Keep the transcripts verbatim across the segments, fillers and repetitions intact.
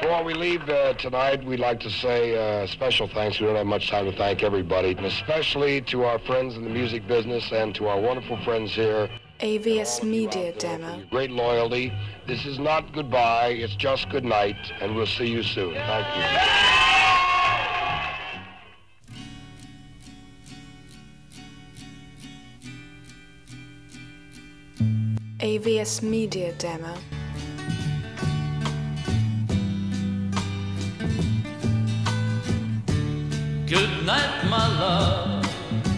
Before we leave uh, tonight, we'd like to say uh, special thanks. We don't have much time to thank everybody, and especially to our friends in the music business and to our wonderful friends here. A V S Media Demo. Great loyalty. This is not goodbye, it's just good night, and we'll see you soon. Thank you. A V S Media Demo. Good night, my love.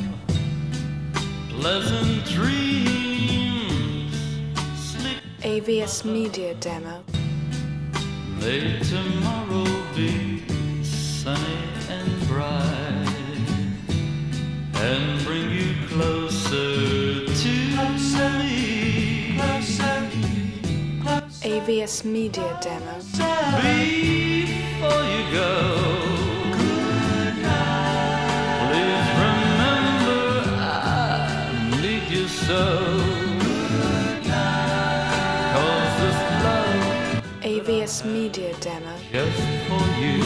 Pleasant dreams. Sleep. A V S Media Demo. May tomorrow be sunny and bright and bring you closer to me. Closer, closer. A V S Media Demo. Before you go, so cause this love A V S Media Demo. just for you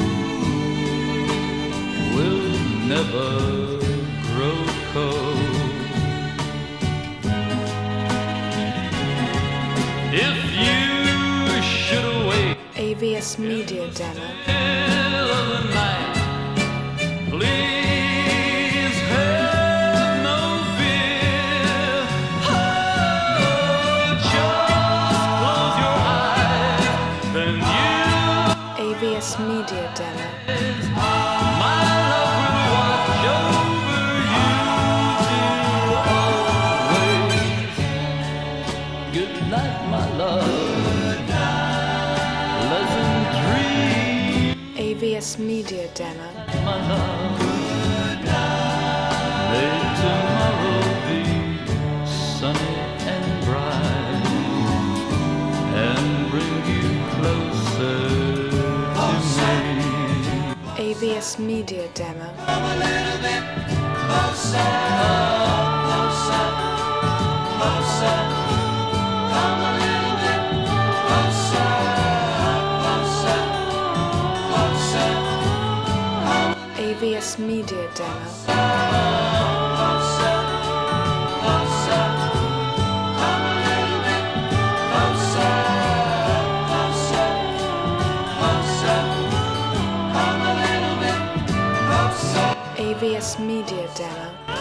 will never grow cold. If you should awake A V S Media Demo. middle of the night, please A V S Media Demo. my love will watch over you till always. Good night, my love. Pleasant dreams, A V S Media Demo. my love. May tomorrow be sunny and bright and bring you closer. A V S Media Demo. Come a little bit closer, closer, closer. Come a little bit closer, closer, closer. A V S Media Demo. Closer, closer. Come a little bit closer, closer, closer. A V S Media Demo.